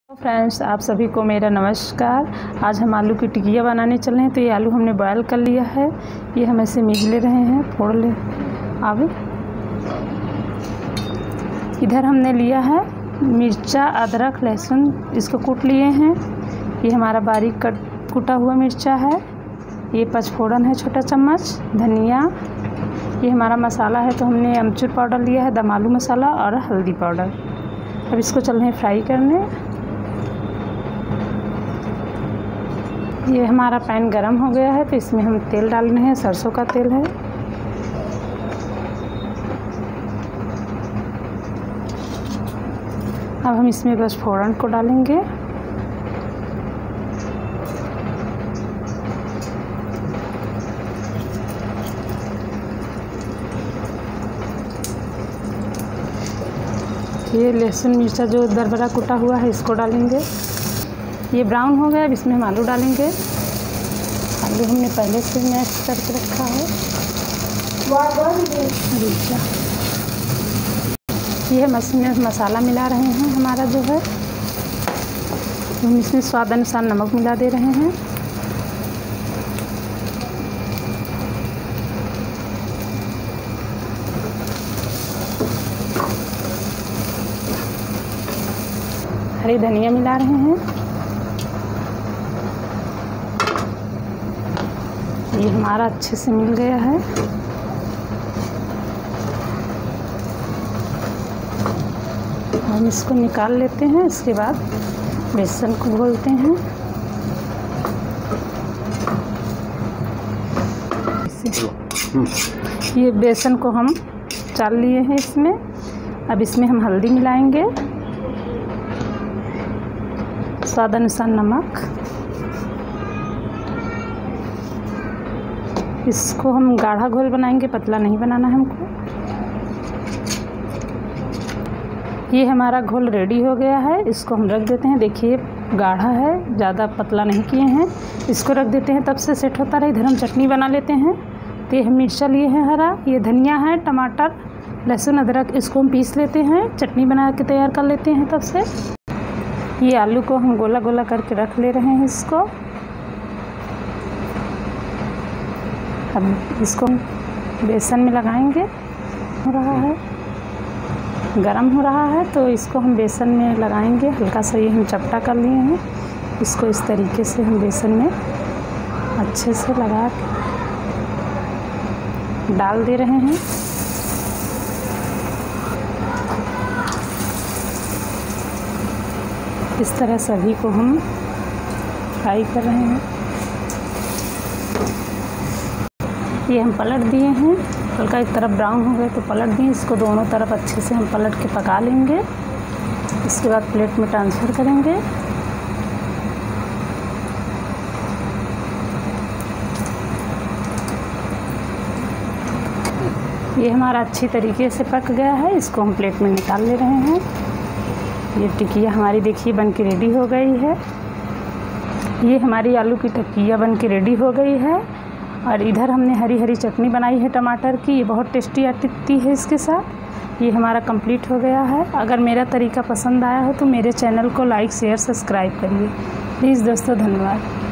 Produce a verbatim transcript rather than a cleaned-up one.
Friends, आप सभी को मेरा नमस्कार। आज हम आलू की टिकिया बनाने चल रहे हैं। तो ये आलू हमने बॉयल कर लिया है। ये हम ऐसे मीज ले रहे हैं, फोड़ ले आगे। इधर हमने लिया है मिर्चा, अदरक, लहसुन, इसको कूट लिए हैं। ये हमारा बारीक कट कूटा हुआ मिर्चा है। ये पचफोड़न है छोटा चम्मच, धनिया। ये हमारा मसाला है, तो हमने अमचूर पाउडर लिया है, दम आलू मसाला और हल्दी पाउडर। अब इसको चल रहे हैं फ्राई करने। ये हमारा पैन गरम हो गया है, तो इसमें हम तेल डाल रहे हैं। सरसों का तेल है। अब हम इसमें बस फोड़न को डालेंगे। ये लहसुन मिर्चा जो दरबरा कुटा हुआ है, इसको डालेंगे। ये ब्राउन हो गया। अब इसमें हम आलू डालेंगे। आलू हमने पहले से मैश करके रखा है। ये हम इसमें मसाला मिला रहे हैं हमारा जो है। हम इसमें स्वाद अनुसार नमक मिला दे रहे हैं। हरी धनिया मिला रहे हैं। ये हमारा अच्छे से मिल गया है। हम इसको निकाल लेते हैं। इसके बाद बेसन को घोलते हैं। ये बेसन को हम चाल लिए हैं इसमें। अब इसमें हम हल्दी मिलाएंगे, स्वाद अनुसार नमक। इसको हम गाढ़ा घोल बनाएंगे, पतला नहीं बनाना है हमको। ये हमारा घोल रेडी हो गया है। इसको हम रख देते हैं। देखिए गाढ़ा है, ज़्यादा पतला नहीं किए हैं। इसको रख देते हैं, तब से सेट होता रहे। इधर हम चटनी बना लेते हैं। तो ये हम मिर्चा लिए हैं हरा, ये धनिया है, टमाटर, लहसुन, अदरक, इसको हम पीस लेते हैं। चटनी बना के तैयार कर लेते हैं तब से। ये आलू को हम गोला गोला करके रख ले रहे हैं इसको। अब इसको बेसन में लगाएंगे। हो रहा है, गरम हो रहा है, तो इसको हम बेसन में लगाएंगे। हल्का सा ये हम चपटा कर लिए हैं। इसको इस तरीके से हम बेसन में अच्छे से लगा के डाल दे रहे हैं। इस तरह सभी को हम फ्राई कर रहे हैं। ये हम पलट दिए हैं। हल्का एक तरफ ब्राउन हो गए तो पलट दिए। इसको दोनों तरफ अच्छे से हम पलट के पका लेंगे। इसके बाद प्लेट में ट्रांसफ़र करेंगे। ये हमारा अच्छी तरीके से पक गया है। इसको हम प्लेट में निकाल ले रहे हैं। ये टिकिया हमारी देखिए बन के रेडी हो गई है। ये हमारी आलू की टिकिया बन के रेडी हो गई है। और इधर हमने हरी हरी चटनी बनाई है टमाटर की। ये बहुत टेस्टी आती है इसके साथ। ये हमारा कंप्लीट हो गया है। अगर मेरा तरीका पसंद आया हो तो मेरे चैनल को लाइक, शेयर, सब्सक्राइब करिए प्लीज़ दोस्तों। धन्यवाद।